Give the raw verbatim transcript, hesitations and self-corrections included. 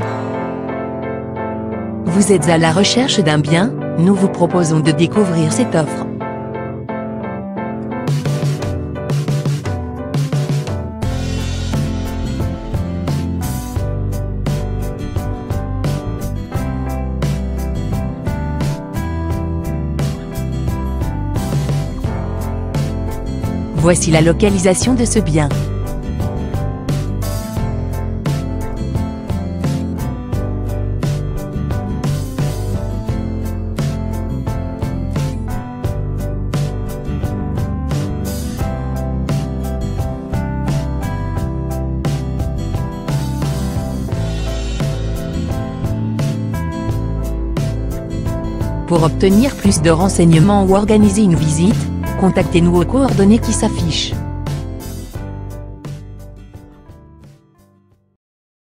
Vous êtes à la recherche d'un bien? Nous vous proposons de découvrir cette offre. Voici la localisation de ce bien. Pour obtenir plus de renseignements ou organiser une visite, contactez-nous aux coordonnées qui s'affichent.